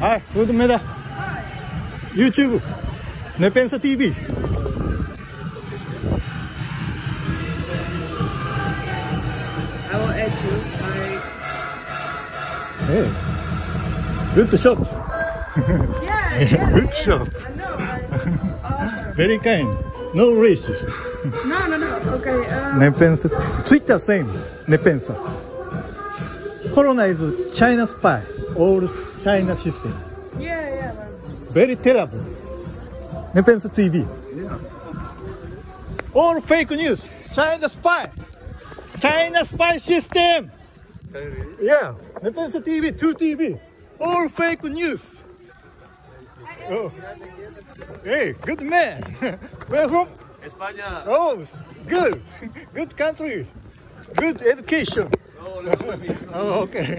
Hi, goedemiddag. YouTube, Nepensa TV. I will add you. Hey, good shot. Yeah. Good shot. I know. Very kind. No racist. No. Okay. Nepensa. Twitter same. Nepensa. Corona is China spy. All China system. Yeah. Very terrible. Nepensa TV. Yeah. All fake news. China spy. China spy system. Yeah. Nepensa TV, True TV. All fake news. Oh. Hey, good man. Where from? España. Oh, good. Good country. Good education. Oh, okay.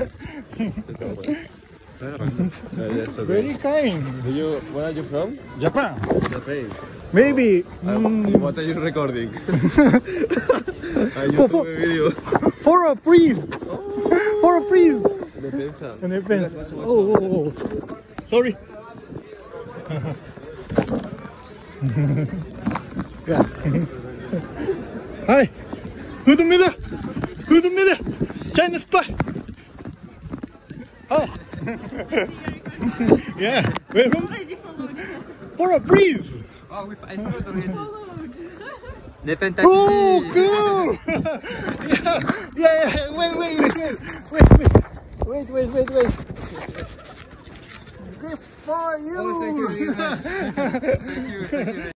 Very kind. Where are you from? Japan. Japan. Maybe. What are you recording? For- video. For a brief. For a brief. Nepensa. Nepensa. Oh. Sorry. Yeah. Hi. Goedemiddag. Goedemiddag. China spy. Hi. Yeah. Where from? For a breeze. Oh, I followed already. Nepenta Oh, cool. Yeah. Wait. Good for you. Oh, thank you. Thank you.